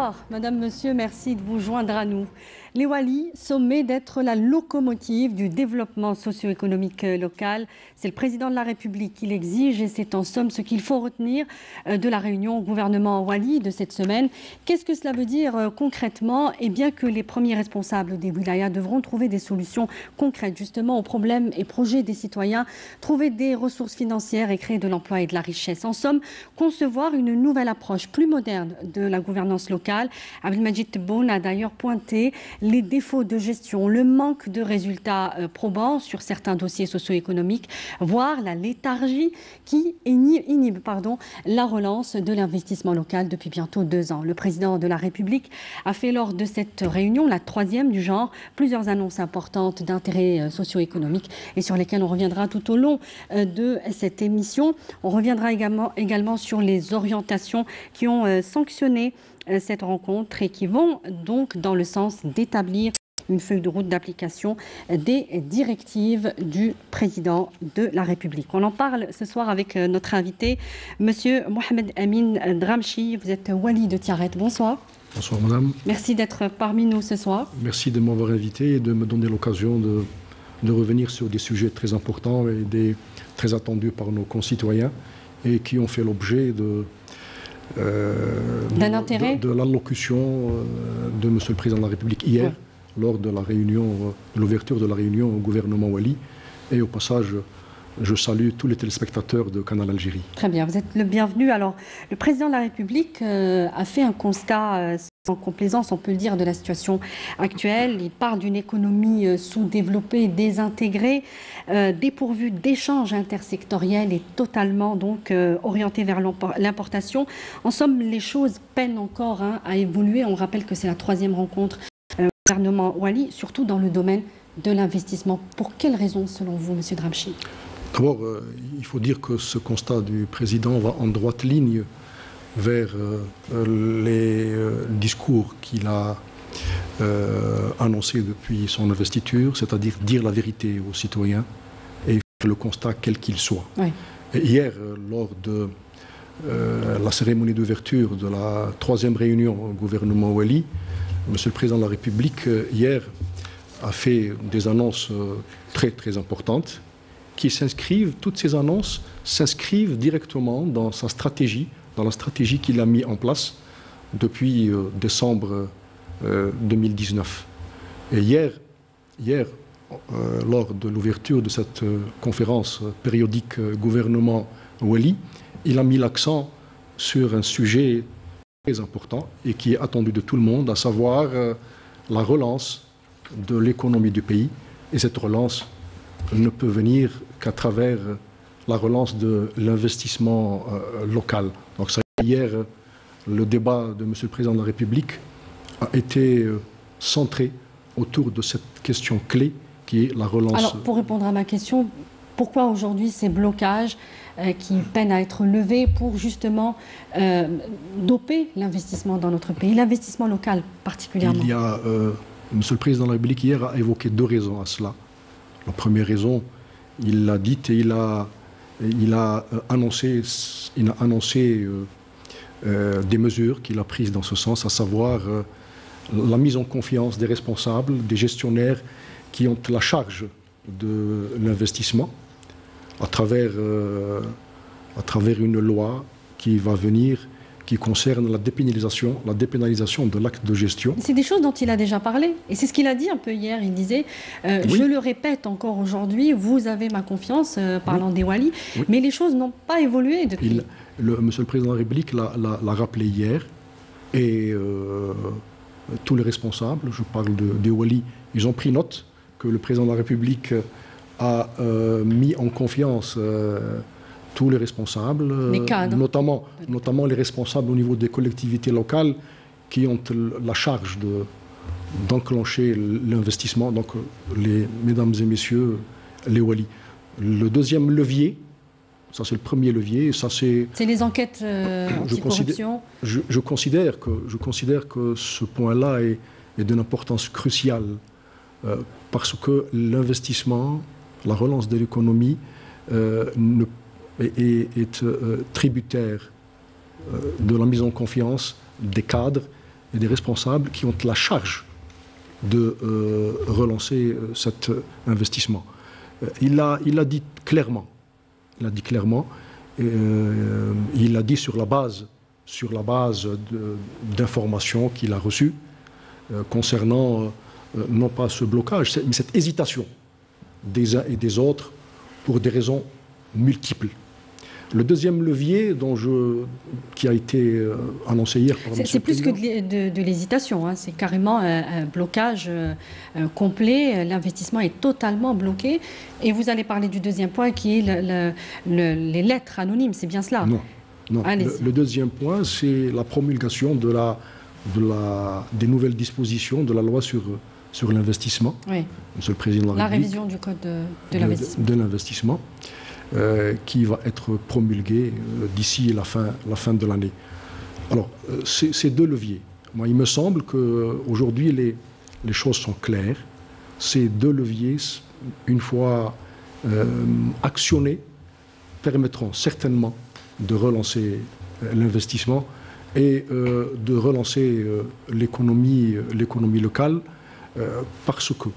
Bonsoir, Madame, Monsieur, merci de vous joindre à nous. Les Walis, sommés d'être la locomotive du développement socio-économique local, c'est le président de la République qui l'exige et c'est en somme ce qu'il faut retenir de la réunion au gouvernement Wali de cette semaine. Qu'est-ce que cela veut dire concrètement? Eh bien que les premiers responsables des wilayas devront trouver des solutions concrètes justement aux problèmes et projets des citoyens, trouver des ressources financières et créer de l'emploi et de la richesse. En somme, concevoir une nouvelle approche plus moderne de la gouvernance locale. Abdelmajid Tebboune a d'ailleurs pointé les défauts de gestion, le manque de résultats probants sur certains dossiers socio-économiques, voire la léthargie qui inhibe la relance de l'investissement local depuis bientôt 2 ans. Le président de la République a fait lors de cette réunion, la 3e du genre, plusieurs annonces importantes d'intérêt socio-économique et sur lesquelles on reviendra tout au long de cette émission. On reviendra également sur les orientations qui ont sanctionné cette rencontre et qui vont donc dans le sens d'établir une feuille de route d'application des directives du président de la République. On en parle ce soir avec notre invité, Monsieur Mohamed Amin Dramchi. Vous êtes Wali de Tiaret. Bonsoir. Bonsoir Madame. Merci d'être parmi nous ce soir. Merci de m'avoir invité et de me donner l'occasion de revenir sur des sujets très importants et très attendus par nos concitoyens et qui ont fait l'objet d'un intérêt de l'allocution de Monsieur le Président de la République hier, lors de la réunion, l'ouverture de la réunion au gouvernement Wali. Et au passage, je salue tous les téléspectateurs de Canal Algérie. Très bien, vous êtes le bienvenu. Alors, le Président de la République a fait un constat sans complaisance, on peut le dire, de la situation actuelle. Il parle d'une économie sous-développée, désintégrée, dépourvue d'échanges intersectoriels et totalement donc orientée vers l'importation. En somme, les choses peinent encore à évoluer. On rappelle que c'est la 3e rencontre gouvernement Wali, surtout dans le domaine de l'investissement. Pour quelles raisons, selon vous, Monsieur Dramchi? D'abord, il faut dire que ce constat du président va en droite ligne vers les discours qu'il a annoncés depuis son investiture, c'est-à-dire dire la vérité aux citoyens et faire le constat quel qu'il soit. Oui. Et hier, lors de la cérémonie d'ouverture de la 3e réunion au gouvernement Wali, Monsieur le Président de la République, hier, a fait des annonces très très importantes qui s'inscrivent, toutes ces annonces s'inscrivent directement dans sa stratégie, dans la stratégie qu'il a mise en place depuis décembre 2019. Et hier, lors de l'ouverture de cette conférence périodique gouvernement Wali, il a mis l'accent sur un sujet très important et qui est attendu de tout le monde, à savoir la relance de l'économie du pays. Et cette relance ne peut venir qu'à travers la relance de l'investissement local. Donc ça, hier, le débat de M. le Président de la République a été centré autour de cette question clé qui est la relance. Alors, pour répondre à ma question, pourquoi aujourd'hui ces blocages qui peinent à être levés pour justement doper l'investissement dans notre pays, l'investissement local particulièrement? Il y a, Monsieur le Président de la République hier a évoqué 2 raisons à cela. La première raison, il l'a dite et il a annoncé des mesures qu'il a prises dans ce sens, à savoir la mise en confiance des responsables, des gestionnaires qui ont la charge de l'investissement à travers une loi qui va venir, qui concerne la dépénalisation de l'acte de gestion. C'est des choses dont il a déjà parlé. Et c'est ce qu'il a dit un peu hier. Il disait, oui. Je le répète encore aujourd'hui, vous avez ma confiance, parlant des Wali, oui. Mais les choses n'ont pas évolué depuis. Monsieur le Président de la République l'a rappelé hier. Et tous les responsables, je parle des Wali, ils ont pris note que le Président de la République a mis en confiance tous les responsables, notamment les responsables au niveau des collectivités locales qui ont la charge d'enclencher l'investissement, donc mesdames et messieurs, les Wali. Le deuxième levier, ça c'est le premier levier, ça c'est... C'est les enquêtes anticorruption. Je considère que ce point-là est d'une importance cruciale parce que l'investissement, la relance de l'économie est tributaire de la mise en confiance des cadres et des responsables qui ont la charge de relancer cet investissement. Il l'a dit clairement. Il l'a dit sur la base d'informations qu'il a reçues concernant non pas ce blocage, mais cette hésitation des uns et des autres pour des raisons multiples. Le deuxième levier qui a été annoncé hier par M. C'est plus que de l'hésitation, hein. C'est carrément un blocage complet. L'investissement est totalement bloqué. Et vous allez parler du deuxième point qui est les lettres anonymes, c'est bien cela? Non. Le deuxième point, c'est la promulgation des nouvelles dispositions de la loi sur l'investissement. Oui. Monsieur le Président de la République. La révision du code de l'investissement. Qui va être promulgué d'ici la fin de l'année. Alors, ces deux leviers, moi, il me semble qu'aujourd'hui, les choses sont claires. Ces deux leviers, une fois actionnés, permettront certainement de relancer l'investissement et de relancer l'économie locale parce que,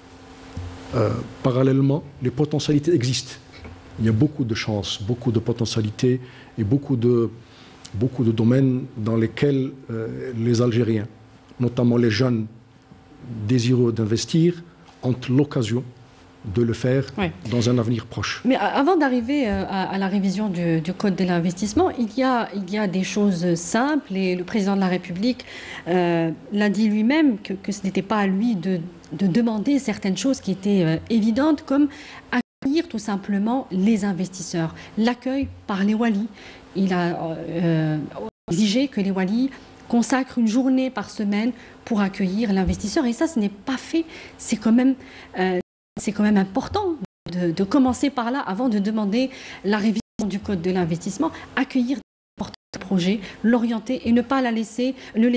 parallèlement, les potentialités existent. Il y a beaucoup de chances, beaucoup de potentialités et beaucoup de domaines dans lesquels les Algériens, notamment les jeunes désireux d'investir, ont l'occasion de le faire dans un avenir proche. Mais avant d'arriver à la révision du Code de l'investissement, il y a des choses simples et le Président de la République l'a dit lui-même que ce n'était pas à lui de demander certaines choses qui étaient évidentes comme accueillir tout simplement les investisseurs. L'accueil par les Walis. Il a exigé que les Walis consacrent une journée par semaine pour accueillir l'investisseur. Et ça, ce n'est pas fait. C'est quand même important de commencer par là avant de demander la révision du Code de l'investissement. Accueillir des projets, l'orienter et ne pas le laisser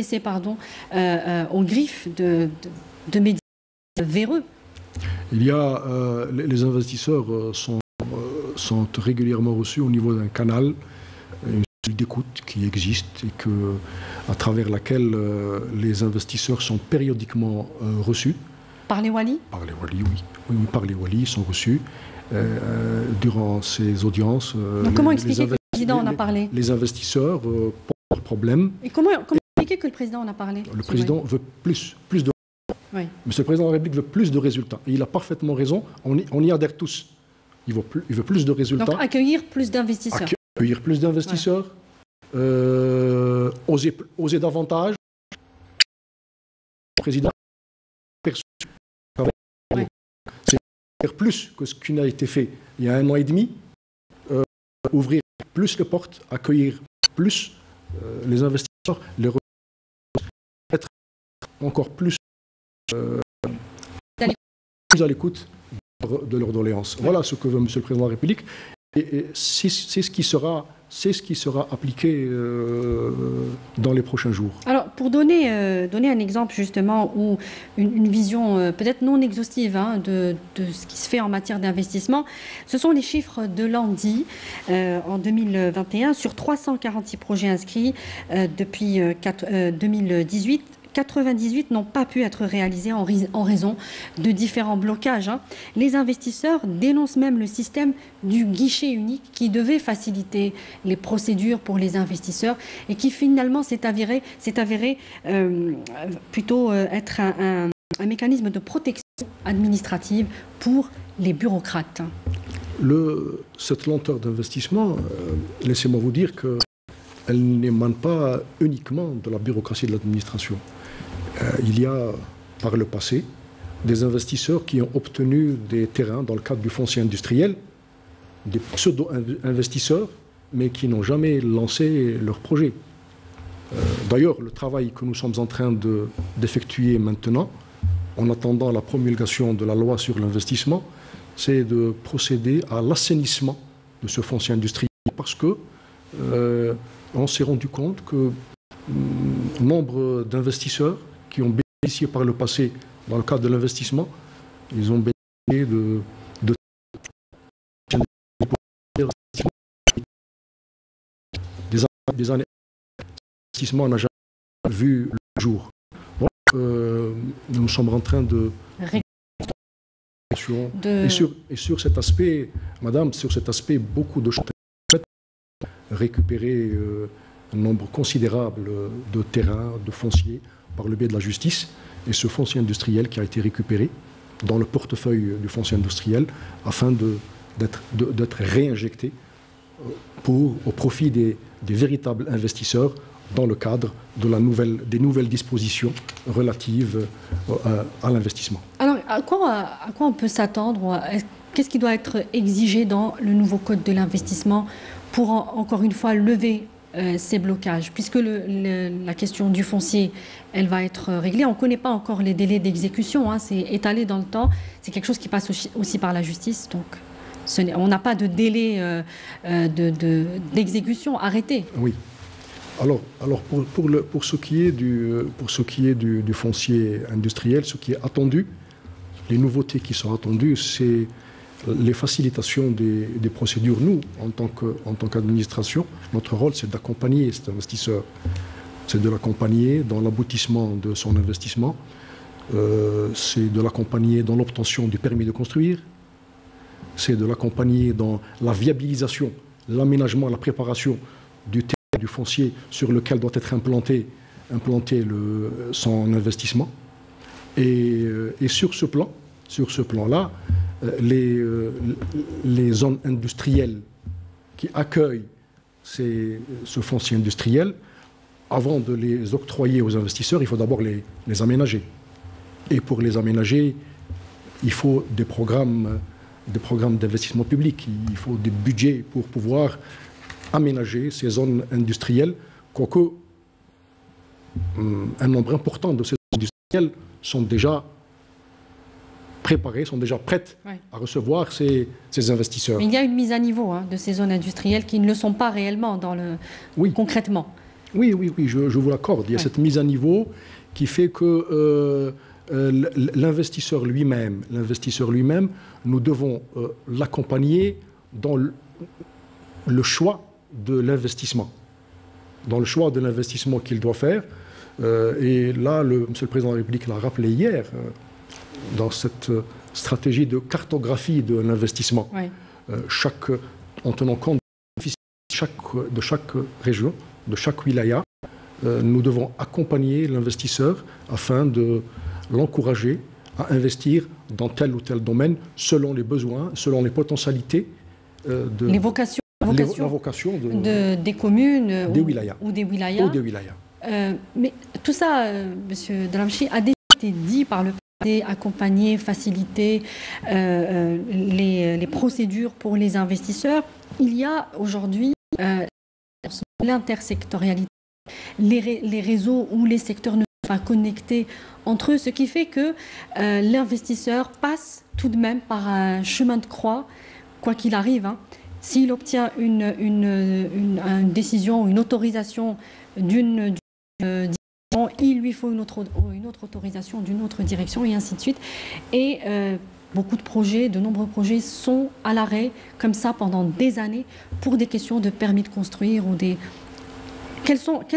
aux griffes de médias véreux. Il y a, les investisseurs sont régulièrement reçus au niveau d'un canal, une cellule d'écoute qui existe et à travers laquelle les investisseurs sont périodiquement reçus. Par les Walis? Par les Walis, oui. Oui, par les Walis, ils sont reçus durant ces audiences. Donc comment expliquer que le président en a parlé? Les investisseurs posent leurs problèmes. Et comment expliquer que le président en a parlé? Le président veut plus de... Oui. Monsieur le Président de la République veut plus de résultats. Et il a parfaitement raison. On y adhère tous. Il veut plus de résultats. Donc accueillir plus d'investisseurs. Accueillir plus d'investisseurs. Oser davantage. Le Président c'est faire plus que ce qui n'a été fait il y a 1 an et demi. Ouvrir plus les portes. Accueillir plus les investisseurs. Être encore plus à l'écoute de leurs doléances. Voilà ce que veut M. le Président de la République. Et c'est ce qui sera appliqué dans les prochains jours. Alors, pour donner un exemple justement, ou une vision peut-être non exhaustive de ce qui se fait en matière d'investissement, ce sont les chiffres de l'ANDI en 2021 sur 346 projets inscrits depuis 2018. 98 n'ont pas pu être réalisés en raison de différents blocages. Les investisseurs dénoncent même le système du guichet unique qui devait faciliter les procédures pour les investisseurs et qui finalement s'est avéré plutôt être un mécanisme de protection administrative pour les bureaucrates. Cette lenteur d'investissement, laissez-moi vous dire qu'elle n'émane pas uniquement de la bureaucratie de l'administration. Il y a, par le passé, des investisseurs qui ont obtenu des terrains dans le cadre du foncier industriel, des pseudo-investisseurs, mais qui n'ont jamais lancé leur projet. D'ailleurs, le travail que nous sommes en train d'effectuer maintenant, en attendant la promulgation de la loi sur l'investissement, c'est de procéder à l'assainissement de ce foncier industriel, parce que on s'est rendu compte que nombre d'investisseurs qui ont bénéficié par le passé dans le cadre de l'investissement, ils ont bénéficié des années d'investissement, on n'a jamais vu jour. Bon, nous sommes en train de... Et sur cet aspect, madame, sur cet aspect, beaucoup de choses ont été récupérer un nombre considérable de terrains, de fonciers, par le biais de la justice. Et ce foncier industriel qui a été récupéré dans le portefeuille du foncier industriel afin d'être réinjecté au profit des véritables investisseurs dans le cadre de des nouvelles dispositions relatives à l'investissement. Alors, à quoi on peut s'attendre? Qu'est-ce qui doit être exigé dans le nouveau code de l'investissement pour, encore une fois, lever ces blocages? Puisque la question du foncier, elle va être réglée. On ne connaît pas encore les délais d'exécution, hein, c'est étalé dans le temps. C'est quelque chose qui passe aussi par la justice. Donc, on n'a pas de délai d'exécution arrêté. Oui. Alors pour ce qui est du foncier industriel, ce qui est attendu, les nouveautés qui sont attendues, c'est les facilitations des procédures. Nous, en tant qu'administration, notre rôle, c'est d'accompagner cet investisseur. C'est de l'accompagner dans l'aboutissement de son investissement, c'est de l'accompagner dans l'obtention du permis de construire, c'est de l'accompagner dans la viabilisation, l'aménagement, la préparation du terrain, du foncier sur lequel doit être implanté son investissement. Et sur ce plan-là, les zones industrielles qui accueillent ce foncier industriel, avant de les octroyer aux investisseurs, il faut d'abord les aménager. Et pour les aménager, il faut des programmes d'investissement public, il faut des budgets pour pouvoir aménager ces zones industrielles, quoique un nombre important de ces zones industrielles sont déjà préparées, sont déjà prêtes à recevoir ces investisseurs. Mais il y a une mise à niveau de ces zones industrielles qui ne le sont pas réellement concrètement. Oui, je vous l'accorde. Il y a cette mise à niveau qui fait que l'investisseur lui-même, nous devons l'accompagner dans le choix de l'investissement. Dans le choix de l'investissement qu'il doit faire. Et là, Monsieur le Président de la République l'a rappelé hier, dans cette stratégie de cartographie de l'investissement, en tenant compte de chaque région, de chaque wilaya, nous devons accompagner l'investisseur afin de l'encourager à investir dans tel ou tel domaine selon les besoins, selon les potentialités les vocations des communes ou des wilayas. Mais tout ça, Monsieur Dalamchi, a déjà été dit par le passé, accompagner, faciliter les procédures pour les investisseurs. Il y a aujourd'hui l'intersectorialité, les réseaux où les secteurs ne sont pas connectés entre eux, ce qui fait que l'investisseur passe tout de même par un chemin de croix, quoi qu'il arrive. S'il obtient une décision, une autorisation d'une direction, il lui faut une autre autorisation d'une autre direction, et ainsi de suite. Et de nombreux projets sont à l'arrêt, comme ça, pendant des années, pour des questions de permis de construire ou des... Quels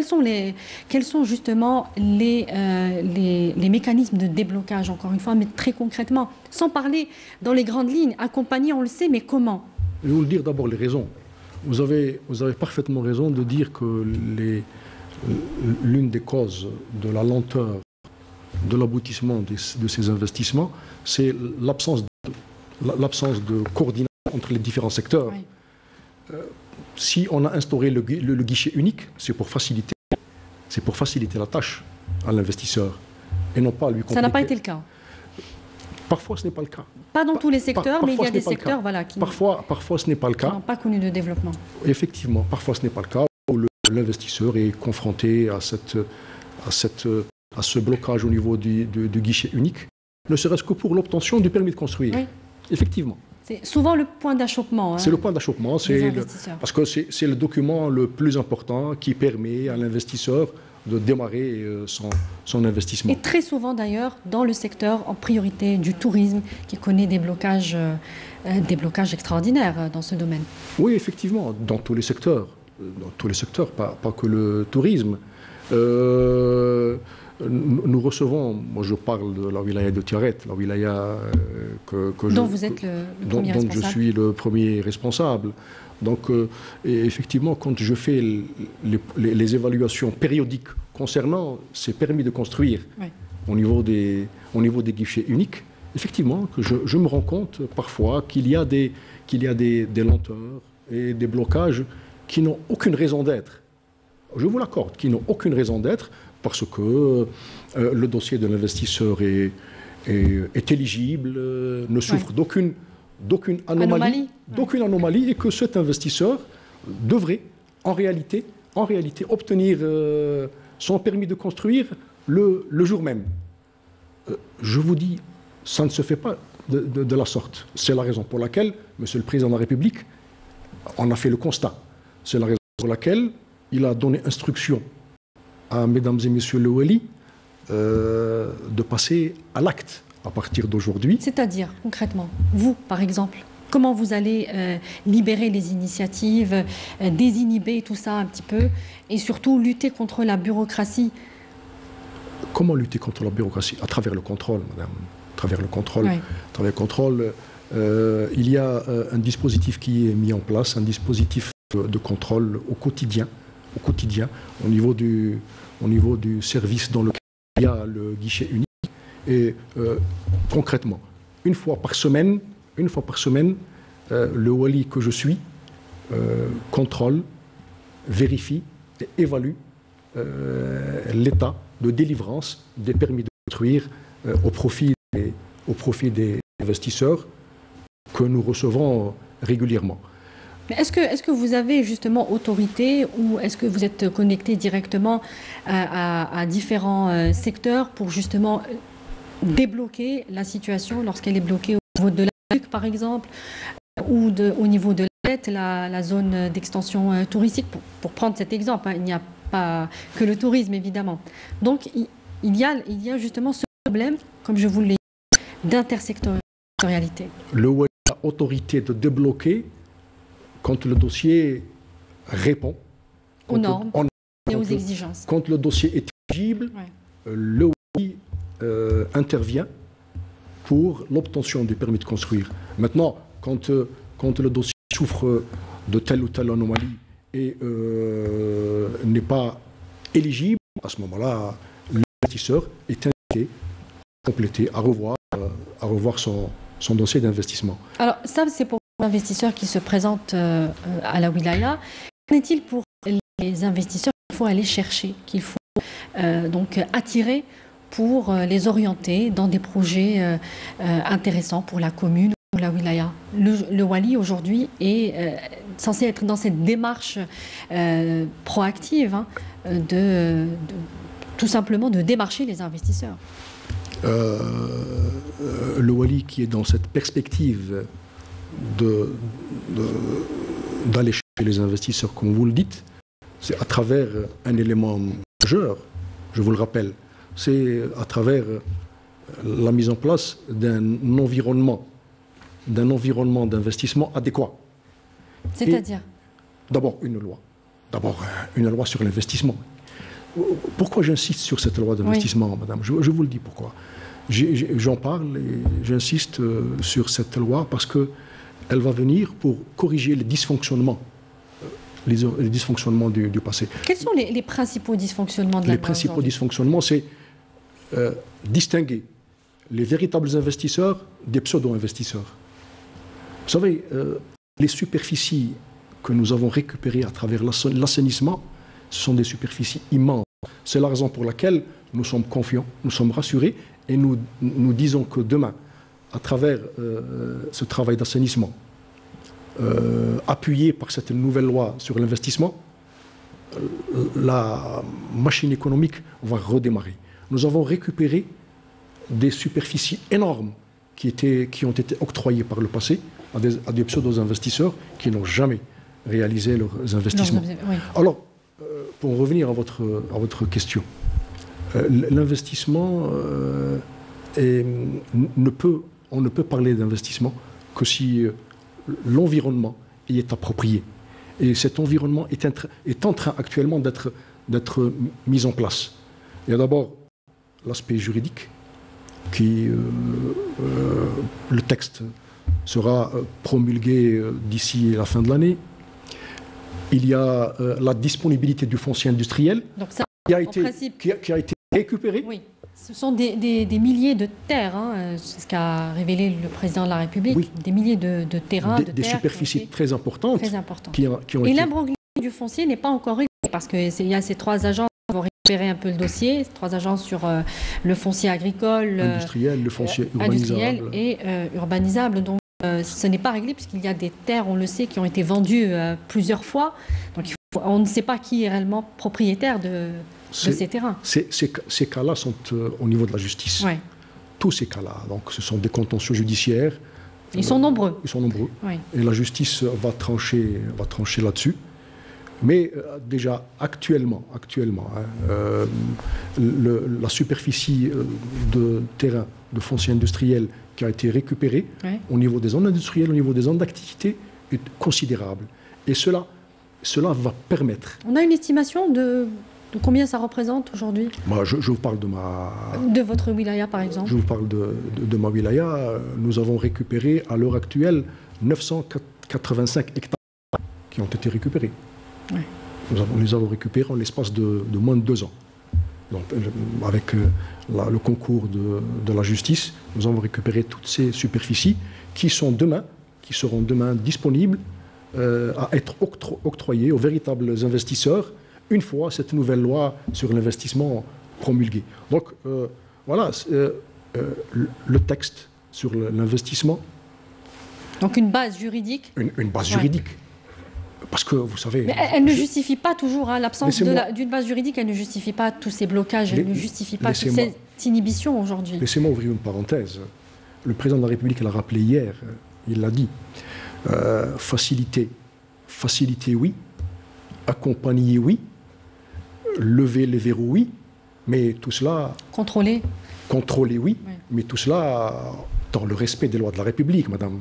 sont justement les mécanismes de déblocage, encore une fois, mais très concrètement, sans parler dans les grandes lignes, accompagner, on le sait, mais comment? Je vais vous le dire d'abord les raisons. Vous avez parfaitement raison de dire que l'une des causes de la lenteur de l'aboutissement de ces investissements, c'est l'absence de coordination entre les différents secteurs. Oui. Si on a instauré le guichet unique, c'est pour faciliter la tâche à l'investisseur et non pas lui compliquer. Ça n'a pas été le cas. Parfois, ce n'est pas le cas. Pas dans tous les secteurs, mais il y a des secteurs qui parfois, ce n'est pas le cas. N'ont pas connu de développement. Effectivement, parfois, ce n'est pas le cas. Où l'investisseur est confronté à ce blocage au niveau du guichet unique, ne serait-ce que pour l'obtention du permis de construire. Oui. Effectivement. C'est souvent le point d'achoppement. C'est le point d'achoppement, parce que c'est le document le plus important qui permet à l'investisseur de démarrer son investissement. Et très souvent d'ailleurs dans le secteur en priorité du tourisme qui connaît des blocages extraordinaires dans ce domaine. Oui, effectivement, dans tous les secteurs, pas que le tourisme. nous recevons, moi je parle de la wilaya de Tiaret, la wilaya dont vous êtes le premier dont responsable. je suis le premier responsable. Donc, et effectivement, quand je fais les évaluations périodiques concernant ces permis de construire Oui. au niveau des guichets uniques, effectivement, que je me rends compte parfois qu'il y a des lenteurs et des blocages qui n'ont aucune raison d'être. Je vous l'accorde, qui n'ont aucune raison d'être parce que le dossier de l'investisseur est éligible, ne souffre d'aucune anomalie, et que cet investisseur devrait en réalité obtenir son permis de construire le jour même. Je vous dis, ça ne se fait pas de la sorte. C'est la raison pour laquelle, Monsieur le Président de la République, on a fait le constat. C'est la raison pour laquelle il a donné instruction à Mesdames et Messieurs le Wali de passer à l'acte à partir d'aujourd'hui. C'est-à-dire, concrètement, vous, par exemple, comment vous allez libérer les initiatives, désinhiber tout ça un petit peu, et surtout lutter contre la bureaucratie? Comment lutter contre la bureaucratie? À travers le contrôle, madame. À travers le contrôle. Oui. À travers le contrôle, il y a un dispositif qui est mis en place, un dispositif de contrôle au quotidien, au niveau du service dans lequel il y a le guichet unique. Et concrètement, une fois par semaine, le wali que je suis contrôle, vérifie et évalue l'état de délivrance des permis de construire au profit des investisseurs que nous recevons régulièrement. Mais est-ce que vous avez justement autorité ou est-ce que vous êtes connecté directement à différents secteurs pour justement débloquer la situation lorsqu'elle est bloquée au niveau de la RUC, par exemple, ou au niveau de la zone d'extension touristique, pour prendre cet exemple, hein, il n'y a pas que le tourisme, évidemment. Donc, il y a justement ce problème, comme je vous l'ai dit, d'intersectorialité. Le wali a autorité de débloquer quand le dossier répond aux normes et aux exigences. Quand le dossier est éligible, le wali intervient pour l'obtention du permis de construire. Maintenant, quand le dossier souffre de telle ou telle anomalie et n'est pas éligible, à ce moment-là, l'investisseur est invité à compléter, à revoir son dossier d'investissement. Alors ça, c'est pour les investisseurs qui se présentent à la wilaya. Qu'en est-il pour les investisseurs qu'il faut aller chercher, qu'il faut donc attirer pour les orienter dans des projets intéressants pour la commune ou pour la wilaya? Le wali aujourd'hui est censé être dans cette démarche proactive, hein, tout simplement de démarcher les investisseurs. Le wali qui est dans cette perspective d'aller chercher les investisseurs, comme vous le dites, c'est à travers un élément majeur, je vous le rappelle, c'est à travers la mise en place d'un environnement d'investissement adéquat. C'est-à-dire? D'abord une loi sur l'investissement. Pourquoi j'insiste sur cette loi d'investissement, madame? Je vous le dis pourquoi. J'en parle et j'insiste sur cette loi parce qu'elle va venir pour corriger les dysfonctionnements. Les dysfonctionnements du passé. Quels sont les principaux dysfonctionnements de la loi? Les principaux dysfonctionnements, c'est distinguer les véritables investisseurs des pseudo-investisseurs. Vous savez, les superficies que nous avons récupérées à travers l'assainissement, ce sont des superficies immenses. C'est la raison pour laquelle nous sommes confiants, nous sommes rassurés et nous disons que demain, à travers ce travail d'assainissement, appuyé par cette nouvelle loi sur l'investissement, la machine économique va redémarrer. Nous avons récupéré des superficies énormes qui ont été octroyées par le passé à des pseudo-investisseurs qui n'ont jamais réalisé leurs investissements. Oui. Alors, pour revenir à votre question, l'investissement, on ne peut parler d'investissement que si l'environnement y est approprié. Et cet environnement est en train actuellement d'être mis en place. Il y a d'abord l'aspect juridique, le texte sera promulgué d'ici la fin de l'année. Il y a la disponibilité du foncier industriel qui a été récupéré. Oui. Ce sont des milliers de terres, hein, c'est ce qu'a révélé le président de la République, oui. Des milliers de terrains, des superficies très importantes. Qui ont Et l'imbroglio du foncier n'est pas encore réglé, parce qu'il y a ces 3 agences qui vont récupérer un peu le dossier, 3 agences sur le foncier agricole, industriel, le foncier industriel et urbanisable. Donc ce n'est pas réglé, puisqu'il y a des terres, on le sait, qui ont été vendues plusieurs fois. Donc on ne sait pas qui est réellement propriétaire de ces terrains. Ces cas-là sont au niveau de la justice. Ouais. Tous ces cas-là. Donc, ce sont des contentieux judiciaires. Ils sont nombreux. Ils sont nombreux. Oui. Et la justice va trancher là-dessus. Mais déjà, actuellement la superficie de terrain, de foncier industriel qui a été récupérée au niveau des zones industrielles, au niveau des zones d'activité, est considérable. Et cela va permettre... On a une estimation de combien ça représente aujourd'hui? Je vous parle de votre wilaya, par exemple. Je vous parle de ma wilaya. Nous avons récupéré, à l'heure actuelle, 985 hectares qui ont été récupérés. Ouais. Nous les avons récupérés en l'espace de moins de 2 ans. Donc, avec le concours de la justice, nous avons récupéré toutes ces superficies qui seront demain disponibles à être octroyées aux véritables investisseurs une fois cette nouvelle loi sur l'investissement promulguée. Donc, voilà, le texte sur l'investissement. Donc une base juridique. Une base juridique. Parce que, vous savez... Mais elle ne justifie pas toujours, hein, l'absence d'une base juridique, elle ne justifie pas tous ces blocages, elle ne justifie pas toute cette inhibition aujourd'hui. Laissez-moi ouvrir une parenthèse. Le président de la République l'a rappelé hier, il l'a dit. Faciliter, oui. Accompagner, oui. Lever les verrous, oui. Mais tout cela... Contrôler, oui. Mais tout cela dans le respect des lois de la République, madame.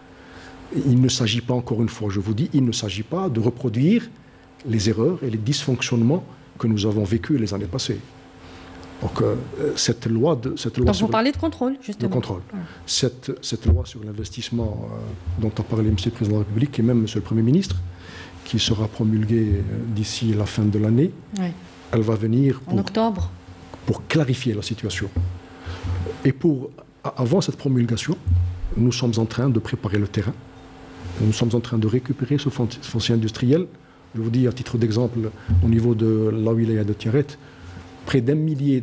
Il ne s'agit pas, encore une fois, je vous dis, il ne s'agit pas de reproduire les erreurs et les dysfonctionnements que nous avons vécus les années passées. Donc, cette loi... Donc vous parlez de contrôle, justement. De contrôle. Ouais. Cette loi sur l'investissement dont a parlé M. le Président de la République et même M. le Premier ministre, qui sera promulguée d'ici la fin de l'année, elle va venir... En octobre. Pour clarifier la situation. Et avant cette promulgation, nous sommes en train de préparer le terrain. Nous sommes en train de récupérer ce foncier industriel. Je vous dis, à titre d'exemple, au niveau de la wilaya de Tiaret, près d'un millier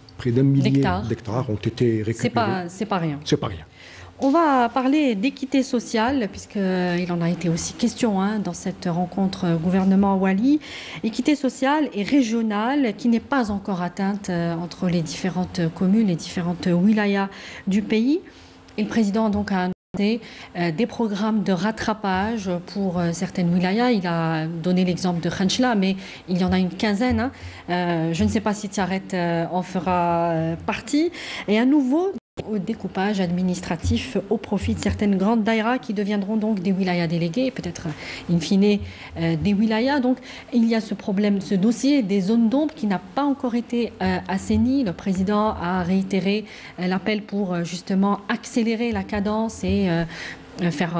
d'hectares ont été récupérés. C'est pas rien. C'est pas rien. On va parler d'équité sociale, puisqu'il en a été aussi question dans cette rencontre gouvernement Wali. Équité sociale et régionale qui n'est pas encore atteinte entre les différentes communes, les différentes wilayas du pays. Et le président donc a annoncé des programmes de rattrapage pour certaines wilayas. Il a donné l'exemple de Khenchela, mais il y en a une quinzaine. Je ne sais pas si Tiaret en fera partie. Et à nouveau, au découpage administratif au profit de certaines grandes daïras qui deviendront donc des wilayas délégués, peut-être in fine des wilayas. Donc il y a ce problème, ce dossier des zones d'ombre qui n'a pas encore été assaini. Le président a réitéré l'appel pour justement accélérer la cadence et faire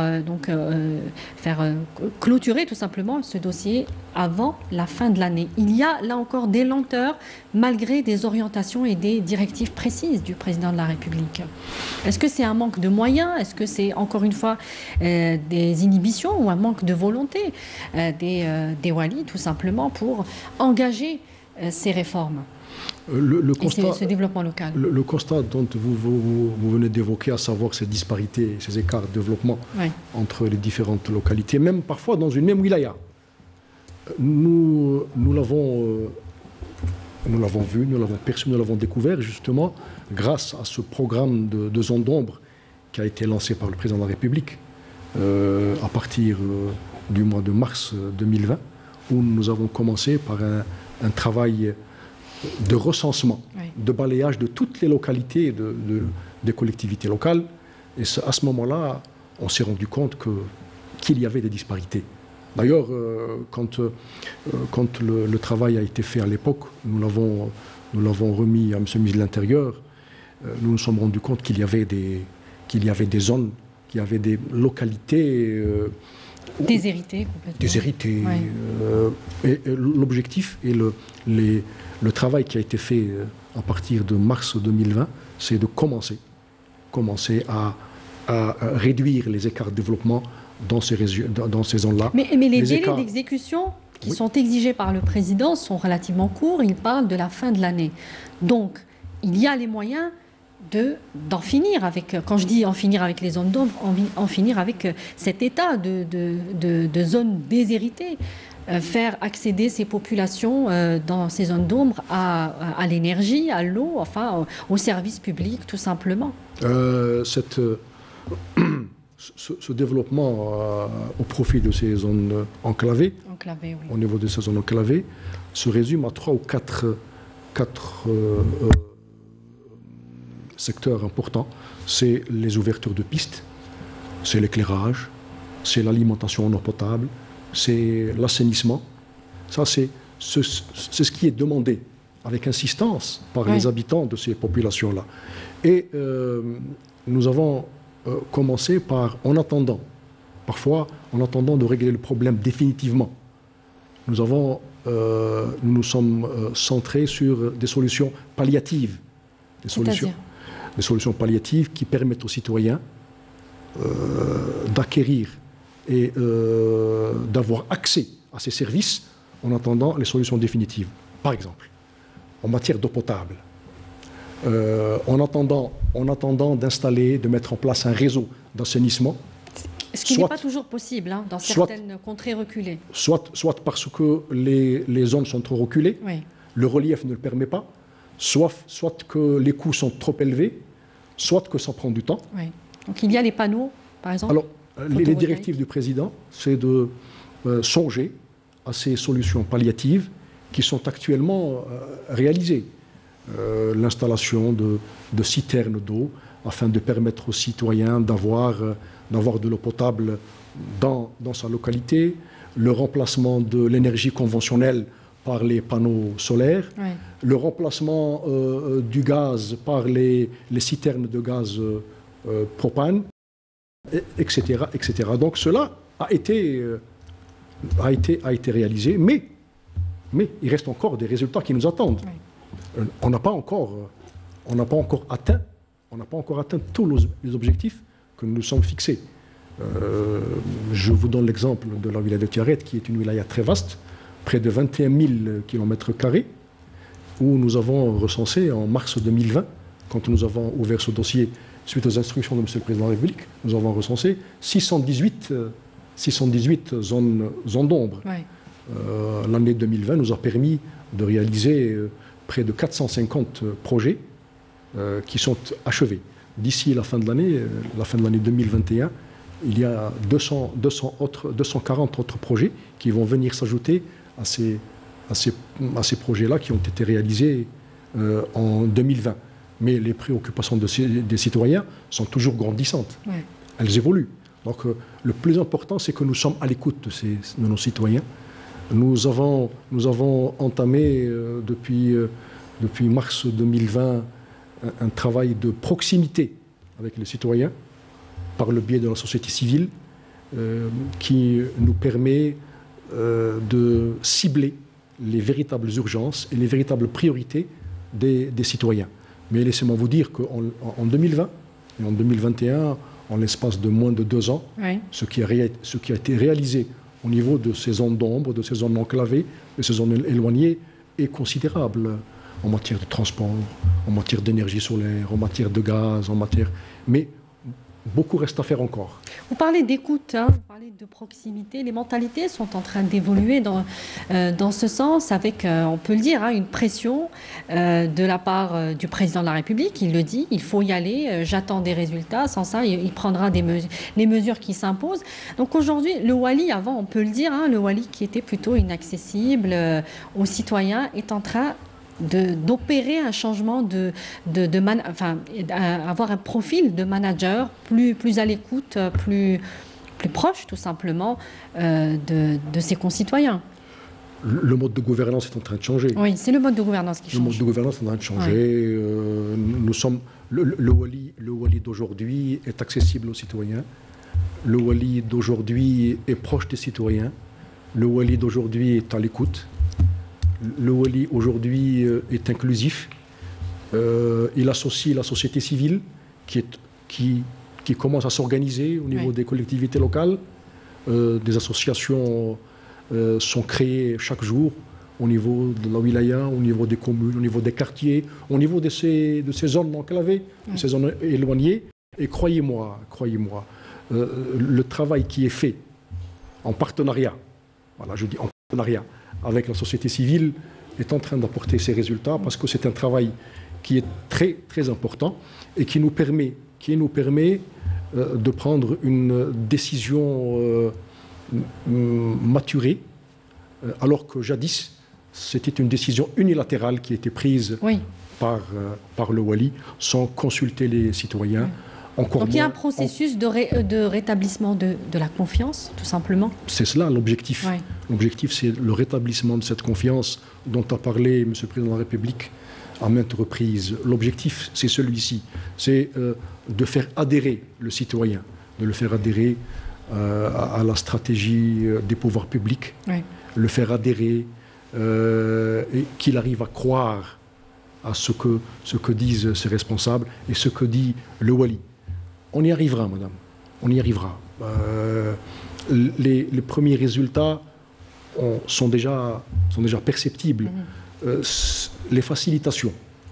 clôturer tout simplement ce dossier avant la fin de l'année. Il y a là encore des lenteurs malgré des orientations et des directives précises du président de la République. Est-ce que c'est un manque de moyens? Est-ce que c'est encore une fois des inhibitions ou un manque de volonté des Wali tout simplement pour engager ces réformes? Ce développement local. Le constat dont vous venez d'évoquer, à savoir ces disparités, ces écarts de développement entre les différentes localités, même parfois dans une même wilaya. Nous l'avons vu, nous l'avons perçu, nous l'avons découvert justement grâce à ce programme de zone d'ombre qui a été lancé par le président de la République à partir du mois de mars 2020, où nous avons commencé par un travail de recensement, de balayage de toutes les localités des collectivités locales. Et à ce moment-là, on s'est rendu compte qu'il y avait des disparités. D'ailleurs, quand le travail a été fait à l'époque, nous nous l'avons remis à M. le ministre de l'Intérieur, nous nous sommes rendus compte qu'il y avait des zones, qu'il y avait des localités déshéritées complètement. Déshéritées. Et l'objectif et le travail qui a été fait à partir de mars 2020, c'est de commencer à réduire les écarts de développement dans ces zones-là. Mais les délais d'exécution qui sont exigés par le président sont relativement courts. Il parle de la fin de l'année. Donc, il y a les moyens d'en finir avec, quand je dis en finir avec les zones d'ombre, en finir avec cet état de zones déshéritées. Faire accéder ces populations dans ces zones d'ombre à l'énergie, à l'eau, enfin aux services publics, tout simplement. Ce développement au profit de ces zones enclavées, oui. Au niveau de ces zones enclavées, se résume à 3 ou 4 secteurs importants. C'est les ouvertures de pistes, c'est l'éclairage, c'est l'alimentation en eau potable, c'est l'assainissement. Ça, c'est ce qui est demandé avec insistance par les habitants de ces populations-là. Et nous avons commencé par, en attendant de régler le problème définitivement, nous nous sommes centrés sur des solutions palliatives. Des solutions palliatives qui permettent aux citoyens d'acquérir et d'avoir accès à ces services en attendant les solutions définitives. Par exemple, en matière d'eau potable, en attendant d'installer, de mettre en place un réseau d'assainissement. Ce qui n'est pas toujours possible dans certaines contrées reculées. Soit parce que les zones sont trop reculées, le relief ne le permet pas, soit que les coûts sont trop élevés, soit que ça prend du temps. Donc il y a les panneaux, par exemple. Alors, les directives du président, c'est de songer à ces solutions palliatives qui sont actuellement réalisées. L'installation de citernes d'eau afin de permettre aux citoyens d'avoir de l'eau potable dans sa localité, le remplacement de l'énergie conventionnelle par les panneaux solaires, le remplacement du gaz par les citernes de gaz propane, etc., etc. Donc cela a été réalisé, mais il reste encore des résultats qui nous attendent. On n'a pas encore atteint tous les objectifs que nous nous sommes fixés. Je vous donne l'exemple de la wilaya de Tiaret, qui est une wilaya très vaste, près de 21 000 km², où nous avons recensé en mars 2020, quand nous avons ouvert ce dossier suite aux instructions de M. le Président de la République, nous avons recensé 618 zones d'ombre. L'année 2020 nous a permis de réaliser près de 450 projets qui sont achevés. D'ici la fin de l'année 2021, il y a 240 autres projets qui vont venir s'ajouter à ces projets-là qui ont été réalisés en 2020. Mais les préoccupations des citoyens sont toujours grandissantes. Elles évoluent. Donc le plus important, c'est que nous sommes à l'écoute de nos citoyens. Nous avons entamé depuis mars 2020 un travail de proximité avec les citoyens par le biais de la société civile qui nous permet de cibler les véritables urgences et les véritables priorités des citoyens. Mais laissez-moi vous dire qu'en 2020 et en 2021, en l'espace de moins de 2 ans, ce qui a été réalisé au niveau de ces zones d'ombre, de ces zones enclavées, de ces zones éloignées, est considérable en matière de transport, en matière d'énergie solaire, en matière de gaz, mais beaucoup reste à faire encore. Vous parlez d'écoute, vous parlez de proximité. Les mentalités sont en train d'évoluer dans ce sens avec, on peut le dire, une pression de la part du président de la République. Il le dit, il faut y aller, j'attends des résultats. Sans ça, il prendra les mesures qui s'imposent. Donc aujourd'hui, le Wali, avant, on peut le dire, le Wali qui était plutôt inaccessible aux citoyens, est en train d'opérer un changement avoir un profil de manager plus à l'écoute, plus proche tout simplement de ses concitoyens. Le mode de gouvernance est en train de changer. Oui, c'est le mode de gouvernance qui change. Le mode de gouvernance est en train de changer. Le Wali d'aujourd'hui est accessible aux citoyens. Le Wali d'aujourd'hui est proche des citoyens. Le Wali d'aujourd'hui est à l'écoute. Le Wali aujourd'hui est inclusif. Il associe la société civile qui commence à s'organiser au niveau des collectivités locales. Des associations sont créées chaque jour au niveau de la wilaya, au niveau des communes, au niveau des quartiers, au niveau de ces zones enclavées, de ces zones éloignées. Et croyez-moi, le travail qui est fait en partenariat, voilà, je dis en partenariat avec la société civile, est en train d'apporter ses résultats parce que c'est un travail qui est très, très important et qui nous permet de prendre une décision maturée, alors que jadis, c'était une décision unilatérale qui était prise par le Wali sans consulter les citoyens. Donc il y a un processus de rétablissement de la confiance, tout simplement. C'est cela l'objectif. L'objectif, c'est le rétablissement de cette confiance dont a parlé M. le Président de la République à maintes reprises. L'objectif, c'est celui-ci. C'est de faire adhérer le citoyen, de le faire adhérer à la stratégie des pouvoirs publics, le faire adhérer et qu'il arrive à croire à ce que disent ses responsables et ce que dit le Wali. On y arrivera, madame. On y arrivera. Les premiers résultats sont déjà perceptibles. Les facilitations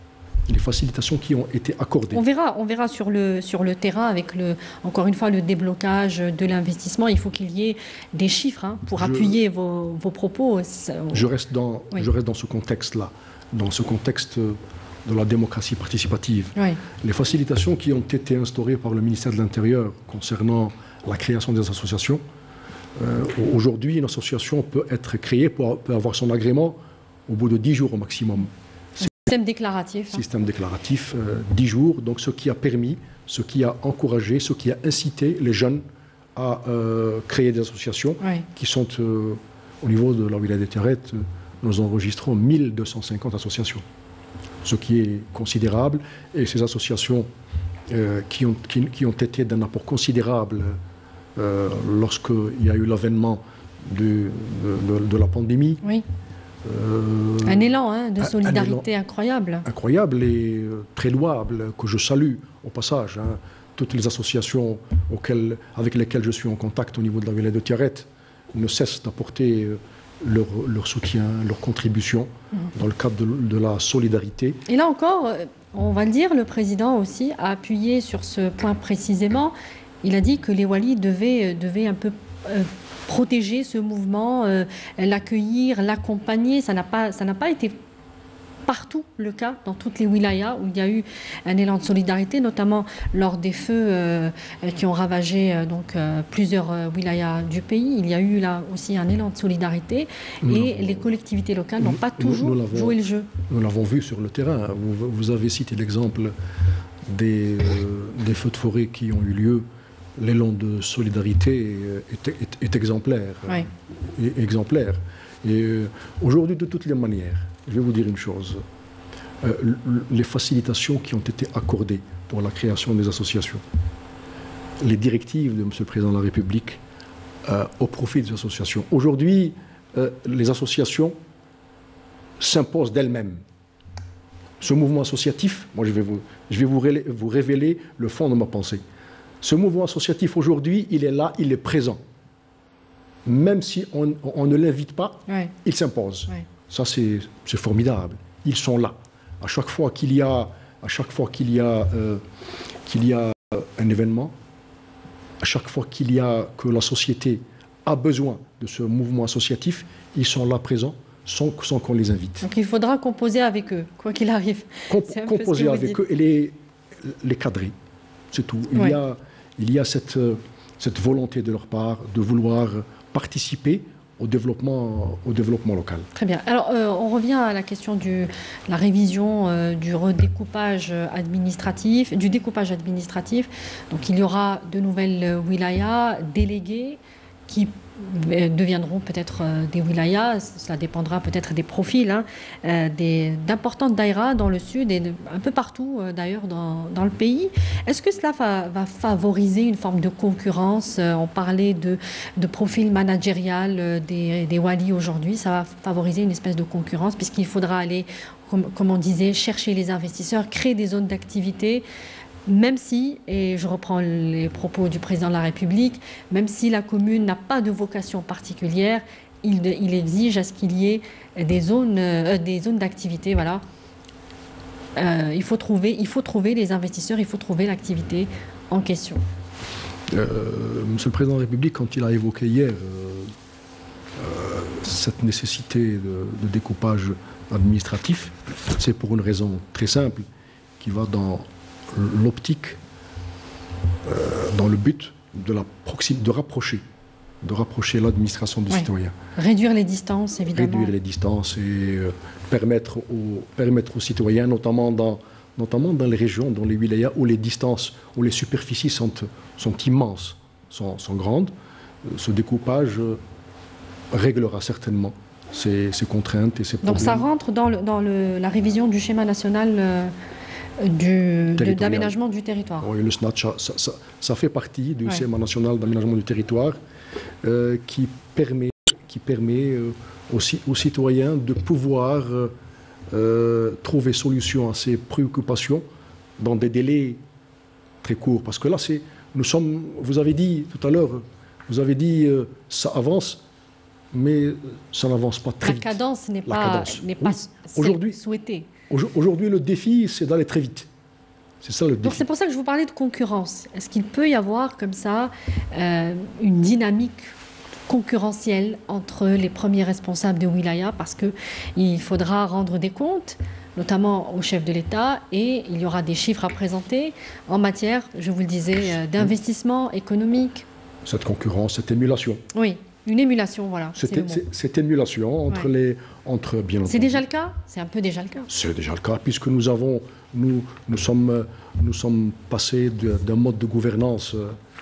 qui ont été accordées. On verra sur le terrain avec encore une fois le déblocage de l'investissement. Il faut qu'il y ait des chiffres pour appuyer vos propos. Je reste dans ce contexte-là, dans ce contexte de la démocratie participative. Les facilitations qui ont été instaurées par le ministère de l'Intérieur concernant la création des associations. Aujourd'hui, une association peut être créée, peut avoir son agrément au bout de 10 jours au maximum. Système déclaratif. Système déclaratif, 10 jours. Donc ce qui a permis, ce qui a encouragé, ce qui a incité les jeunes à créer des associations qui sont au niveau de la wilaya de Tiaret. Nous enregistrons 1250 associations, ce qui est considérable. Et ces associations qui ont été d'un apport considérable lorsqu'il y a eu l'avènement de la pandémie. Un élan de solidarité incroyable. Incroyable et très louable, que je salue au passage. Toutes les associations avec lesquelles je suis en contact au niveau de la wilaya de Tiaret ne cessent d'apporter leur soutien, leur contribution dans le cadre de la solidarité. Et là encore, on va le dire, le président aussi a appuyé sur ce point précisément. Il a dit que les Walis devaient un peu protéger ce mouvement, l'accueillir, l'accompagner. Ça n'a pas été partout le cas, dans toutes les wilayas où il y a eu un élan de solidarité, notamment lors des feux qui ont ravagé plusieurs wilayas du pays. Il y a eu là aussi un élan de solidarité et les collectivités locales n'ont pas toujours joué le jeu. Nous l'avons vu sur le terrain. Vous avez cité l'exemple des feux de forêt qui ont eu lieu. L'élan de solidarité est exemplaire. Exemplaire. Et aujourd'hui, de toutes les manières, je vais vous dire une chose. Les facilitations qui ont été accordées pour la création des associations, les directives de M. le Président de la République au profit des associations. Aujourd'hui, les associations s'imposent d'elles-mêmes. Ce mouvement associatif, moi je vais vous révéler le fond de ma pensée. Ce mouvement associatif, aujourd'hui, il est là, il est présent. Même si on ne l'invite pas, il s'impose. Ça, c'est formidable. Ils sont là. À chaque fois qu'il y a un événement, à chaque fois que la société a besoin de ce mouvement associatif, ils sont là présents sans qu'on les invite. Donc il faudra composer avec eux, quoi qu'il arrive. Composer avec eux et les cadrer. C'est tout. Il y a cette volonté de leur part de vouloir participer au développement local. Très bien. Alors, on revient à la question de la révision du redécoupage administratif, Donc, il y aura de nouvelles wilayas déléguées qui deviendront peut-être des wilayas, ça dépendra peut-être des profils, hein, d'importantes daïras dans le sud et un peu partout d'ailleurs dans le pays. Est-ce que cela va favoriser une forme de concurrence? On parlait de profil managérial des walis aujourd'hui, ça va favoriser une espèce de concurrence puisqu'il faudra aller, comme on disait, chercher les investisseurs, créer des zones d'activité. Même si, et je reprends les propos du président de la République, même si la commune n'a pas de vocation particulière, il exige à ce qu'il y ait des zones d'activité. Voilà. Il faut trouver les investisseurs, il faut trouver l'activité en question. Monsieur le président de la République, quand il a évoqué hier cette nécessité de découpage administratif, c'est pour une raison très simple qui va dans l'optique, dans le but de rapprocher l'administration des citoyens. Réduire les distances, évidemment. Réduire les distances et permettre aux citoyens, notamment dans les régions, dans les wilayas où les distances, où les superficies sont immenses, sont grandes, ce découpage réglera certainement ces contraintes et ces problèmes. Donc ça rentre dans la révision du schéma national d'aménagement du territoire. Oui, le SNAT, ça fait partie du schéma national d'aménagement du territoire qui permet aux citoyens de pouvoir trouver solution à ces préoccupations dans des délais très courts. Parce que là, vous avez dit tout à l'heure, ça avance, mais ça n'avance pas très vite. La cadence n'est pas souhaitée. Aujourd'hui, le défi, c'est d'aller très vite. C'est ça le défi. Donc c'est pour ça que je vous parlais de concurrence. Est-ce qu'il peut y avoir comme ça une dynamique concurrentielle entre les premiers responsables de wilaya, parce qu'il faudra rendre des comptes, notamment au chef de l'État, et il y aura des chiffres à présenter en matière, je vous le disais, d'investissement économique. Cette concurrence, cette émulation. Oui. Une émulation, voilà. Cette émulation entre bien entendu. C'est déjà le cas? C'est un peu déjà le cas. C'est déjà le cas, puisque nous sommes passés d'un mode de gouvernance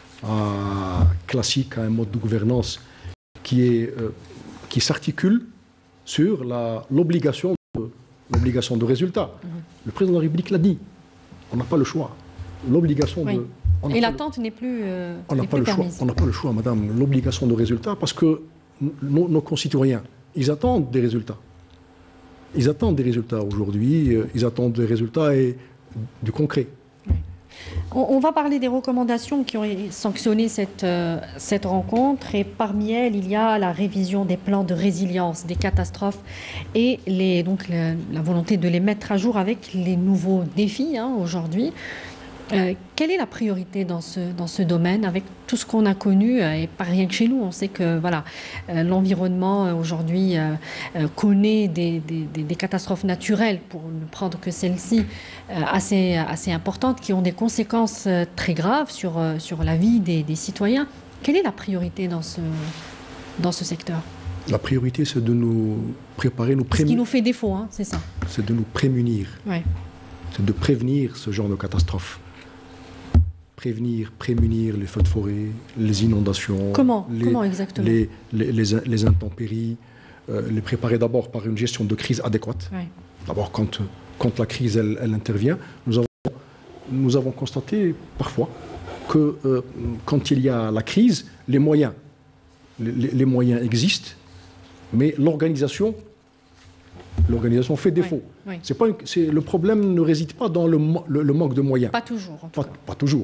classique à un mode de gouvernance qui s'articule sur l'obligation de résultat. Le président de la République l'a dit. On n'a pas le choix. L'obligation de... Et l'attente n'est plus on n'a pas le choix. On n'a pas le choix, madame. L'obligation de résultat, parce que nos concitoyens, ils attendent des résultats. Ils attendent des résultats aujourd'hui. Ils attendent des résultats et du concret. Oui. On va parler des recommandations qui ont sanctionné cette rencontre. Et parmi elles, il y a la révision des plans de résilience des catastrophes et la volonté de les mettre à jour avec les nouveaux défis aujourd'hui. Quelle est la priorité dans ce domaine avec tout ce qu'on a connu et pas rien que chez nous? On sait que l'environnement aujourd'hui connaît des catastrophes naturelles, pour ne prendre que celles-ci, assez importantes, qui ont des conséquences très graves sur la vie des citoyens. Quelle est la priorité dans ce secteur? La priorité, c'est de nous préparer, Ce qui nous fait défaut, c'est ça. C'est de nous prémunir. Ouais. C'est de prévenir ce genre de catastrophes. Prémunir les feux de forêt, les inondations. Comment exactement? Les intempéries, les préparer d'abord par une gestion de crise adéquate. Ouais. D'abord, quand la crise elle intervient, nous avons constaté parfois que quand il y a la crise, les moyens existent, mais l'organisation fait défaut. Oui. Le problème ne réside pas dans le manque de moyens. Pas toujours. Pas toujours.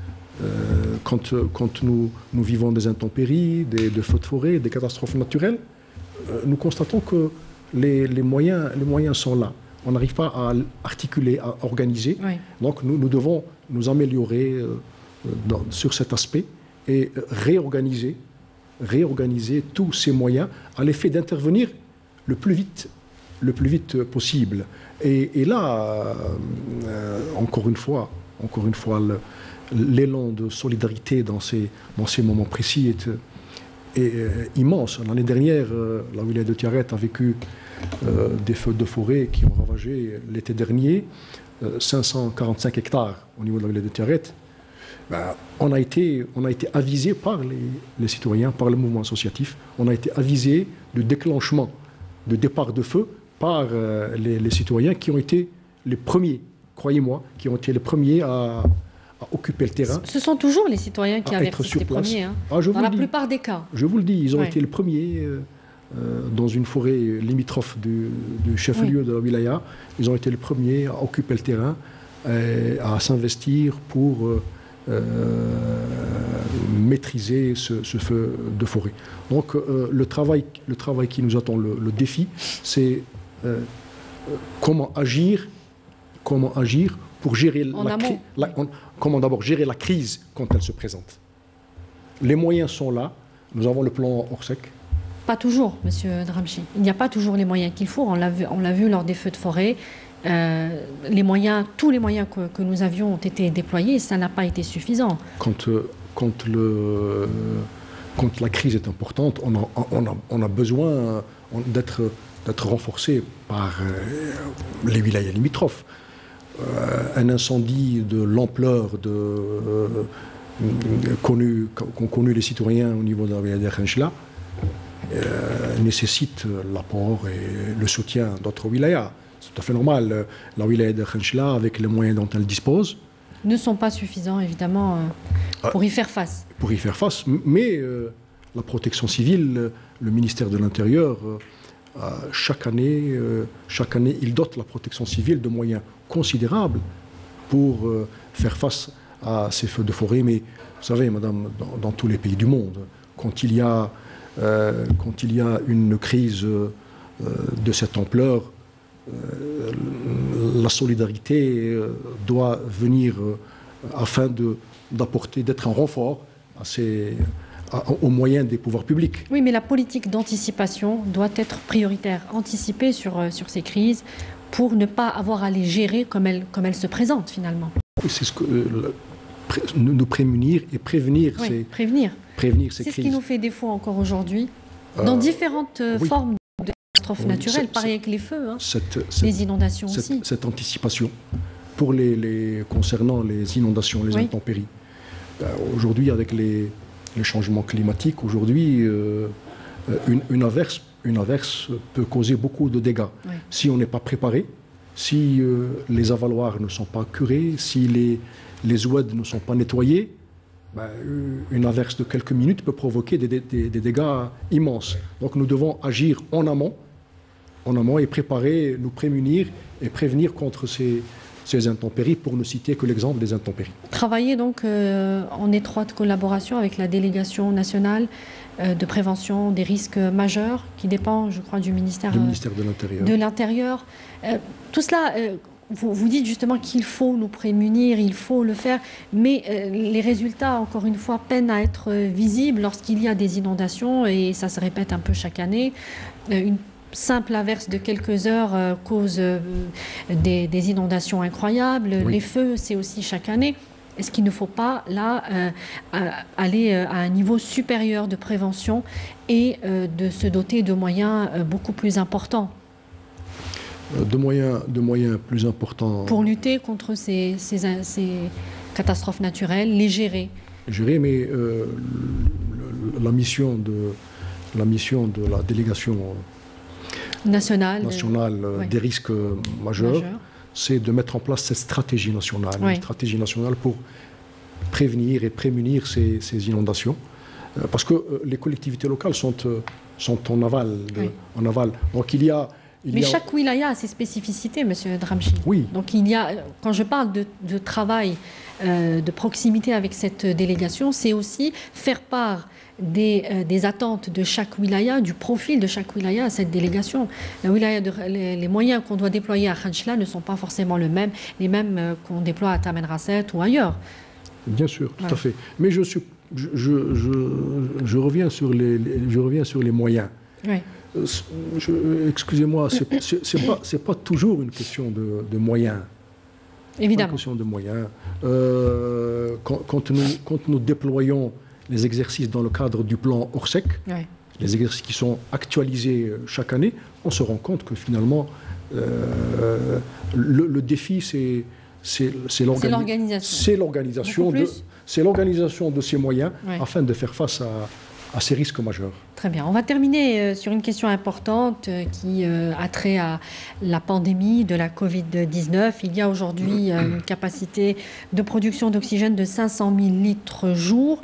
Quand nous vivons des intempéries, des feux de forêt, des catastrophes naturelles, nous constatons que les moyens sont là. On n'arrive pas à articuler, à organiser. Oui. Donc nous devons nous améliorer sur cet aspect et réorganiser tous ces moyens à l'effet d'intervenir le plus vite possible. Et là, encore une fois, l'élan de solidarité dans ces moments précis est immense. L'année dernière, la wilaya de Tiaret a vécu des feux de forêt qui ont ravagé l'été dernier 545 hectares au niveau de la wilaya de Tiaret. on a été avisé par les citoyens, par le mouvement associatif. On a été avisé du déclenchement de départ de feu par les citoyens qui ont été les premiers, croyez-moi, qui ont été les premiers à occuper le terrain. Ce sont toujours les citoyens qui avertissent les premiers, hein, dans la plupart des cas. Je vous le dis, ils ont été les premiers dans une forêt limitrophe du chef-lieu de la wilaya. Ils ont été les premiers à occuper le terrain, à s'investir pour maîtriser ce feu de forêt. Donc le travail qui nous attend, le défi, c'est comment agir pour gérer comment d'abord gérer la crise quand elle se présente. Les moyens sont là. Nous avons le plan Orsec. Pas toujours, Monsieur Dramchi. Il n'y a pas toujours les moyens qu'il faut. On l'a vu lors des feux de forêt. Tous les moyens que nous avions ont été déployés et ça n'a pas été suffisant. Quand la crise est importante, on a besoin d'être renforcé par les wilayas limitrophes. Un incendie de l'ampleur qu'ont connu les citoyens au niveau de la wilaya de Khenchela nécessite l'apport et le soutien d'autres wilayas. C'est tout à fait normal. La wilaya de Khenchela, avec les moyens dont elle dispose, ne sont pas suffisants, évidemment, pour y faire face. Pour y faire face, mais la protection civile, le ministère de l'Intérieur, chaque année, il dote la protection civile de moyens considérables pour faire face à ces feux de forêt. Mais vous savez, madame, dans tous les pays du monde, quand il y a une crise de cette ampleur, la solidarité doit venir afin d'être un renfort aux moyens des pouvoirs publics. Oui, mais la politique d'anticipation doit être prioritaire, anticiper sur ces crises pour ne pas avoir à les gérer comme elles se présentent finalement. C'est ce que nous prémunir et prévenir ces crises. C'est ce qui nous fait défaut encore aujourd'hui, dans différentes formes de catastrophes naturelles, pareil avec les feux, les inondations aussi. Cette anticipation concernant les inondations, les intempéries. Aujourd'hui, avec les changements climatiques, aujourd'hui, une averse peut causer beaucoup de dégâts. Oui. Si on n'est pas préparé, si les avaloirs ne sont pas curés, si les oueds ne sont pas nettoyés, une averse de quelques minutes peut provoquer des dégâts immenses. Donc nous devons agir en amont et préparer, nous prémunir et prévenir contre ces intempéries, pour ne citer que l'exemple des intempéries. Travailler donc en étroite collaboration avec la délégation nationale de prévention des risques majeurs, qui dépend, je crois, du ministère de l'Intérieur. Tout cela, vous dites justement qu'il faut nous prémunir, il faut le faire, mais les résultats, encore une fois, peinent à être visibles lorsqu'il y a des inondations, et ça se répète un peu chaque année. Une simple averse de quelques heures cause des inondations incroyables. Oui. Les feux, c'est aussi chaque année. Est-ce qu'il ne faut pas, là, aller à un niveau supérieur de prévention et de se doter de moyens beaucoup plus importants? De moyens plus importants. Pour lutter contre ces catastrophes naturelles, les gérer. Gérer, mais la mission de la délégation nationale des risques majeurs, c'est de mettre en place cette stratégie nationale, une stratégie nationale pour prévenir et prémunir ces inondations. Parce que les collectivités locales sont en aval. Donc mais chaque wilaya a ses spécificités, Monsieur Dramchi. Oui. Donc quand je parle de travail de proximité avec cette délégation, c'est aussi faire part des attentes de chaque wilaya, du profil de chaque wilaya à cette délégation. Les moyens qu'on doit déployer à Khenchela ne sont pas forcément les mêmes qu'on déploie à Tamen Rasset ou ailleurs. Bien sûr, tout à fait. Mais je reviens sur les moyens. Oui. Excusez-moi, c'est pas toujours une question de moyens. Évidemment. Pas une question de moyens. Quand nous déployons les exercices dans le cadre du plan Orsec, les exercices qui sont actualisés chaque année, on se rend compte que finalement, le défi, c'est l'organisation. c'est l'organisation de ces moyens afin de faire face à ces risques majeurs. Très bien. On va terminer sur une question importante qui a trait à la pandémie de la Covid-19. Il y a aujourd'hui une capacité de production d'oxygène de 500 000 litres jour,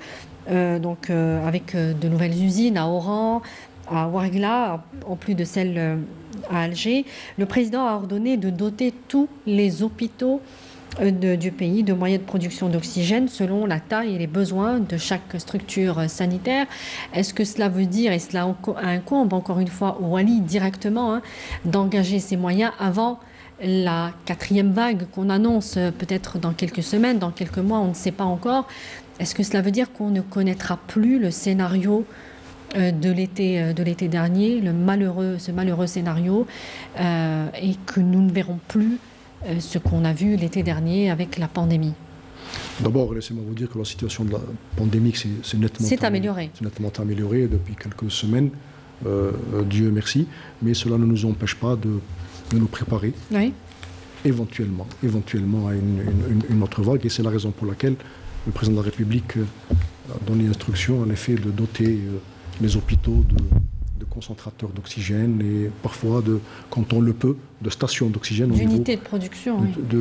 avec de nouvelles usines à Oran, à Ouargla, en plus de celles à Alger. Le président a ordonné de doter tous les hôpitaux du pays de moyens de production d'oxygène selon la taille et les besoins de chaque structure sanitaire. Est-ce que cela veut dire, et cela incombe encore une fois au Wali directement, d'engager ces moyens avant la 4e vague qu'on annonce peut-être dans quelques semaines, dans quelques mois, on ne sait pas encore. Est-ce que cela veut dire qu'on ne connaîtra plus le scénario de l'été dernier, ce malheureux scénario, et que nous ne verrons plus ce qu'on a vu l'été dernier avec la pandémie? D'abord, laissez-moi vous dire que la situation de la pandémie s'est nettement améliorée depuis quelques semaines, Dieu merci, mais cela ne nous empêche pas de nous préparer éventuellement à une autre vague, et c'est la raison pour laquelle le président de la République a donné l'instruction en effet de doter les hôpitaux de concentrateurs d'oxygène et parfois, quand on le peut, de stations d'oxygène. D'unités de production.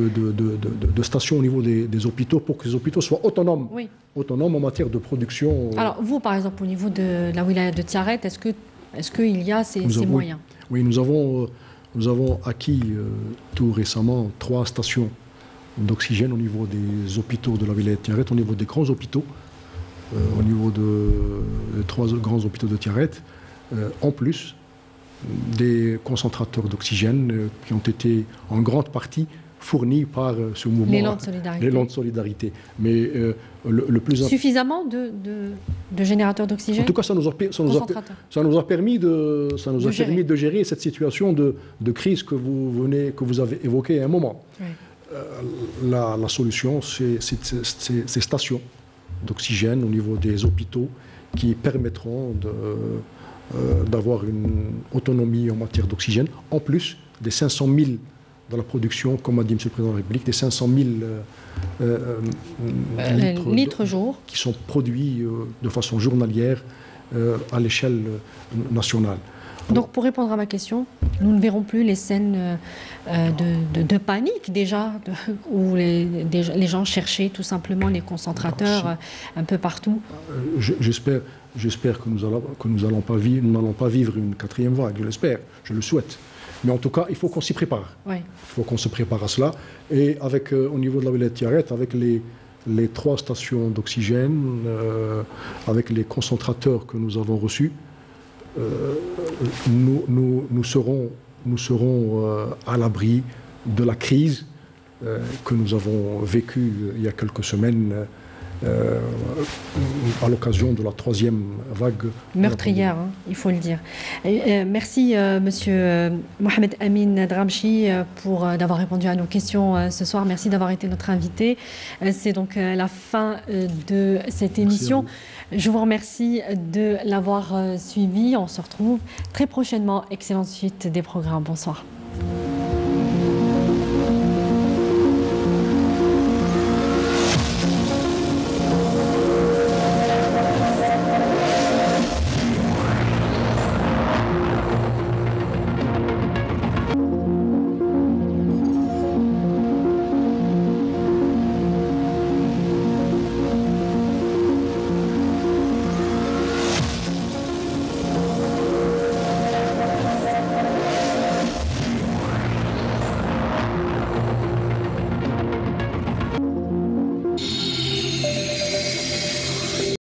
De stations au niveau des hôpitaux pour que les hôpitaux soient autonomes en matière de production. Alors vous, par exemple, au niveau de la wilaya de Tiaret, est-ce qu'il y a ces moyens? Oui, nous avons acquis tout récemment 3 stations d'oxygène au niveau des hôpitaux de la wilaya de Tiaret, au niveau des grands hôpitaux, au niveau de 3 grands hôpitaux de Tiaret. En plus des concentrateurs d'oxygène qui ont été en grande partie fournis par ce mouvement, l'élan de solidarité. Mais le plus suffisamment de générateurs d'oxygène. En tout cas, ça nous a permis de gérer cette situation de crise que vous avez évoquée à un moment. Oui. La solution, c'est ces stations d'oxygène au niveau des hôpitaux qui permettront d'avoir une autonomie en matière d'oxygène, en plus des 500 000 dans la production, comme a dit M. le Président de la République, des 500 000 litres jour qui sont produits de façon journalière à l'échelle nationale. Donc, pour répondre à ma question, nous ne verrons plus les scènes de panique déjà, où les gens cherchaient tout simplement les concentrateurs un peu partout. J'espère que nous n'allons pas vivre une 4e vague, je l'espère, je le souhaite. Mais en tout cas, il faut qu'on s'y prépare. Oui. Il faut qu'on se prépare à cela. Et au niveau de la wilaya de Tiaret, avec les 3 stations d'oxygène, avec les concentrateurs que nous avons reçus, nous serons à l'abri de la crise que nous avons vécue il y a quelques semaines à l'occasion de la 3e vague meurtrière, il faut le dire. Merci Monsieur Mohamed Amin Dramchi d'avoir répondu à nos questions ce soir. Merci d'avoir été notre invité. C'est donc la fin de cette émission. Je vous remercie de l'avoir suivi. On se retrouve très prochainement. Excellente suite des programmes. Bonsoir.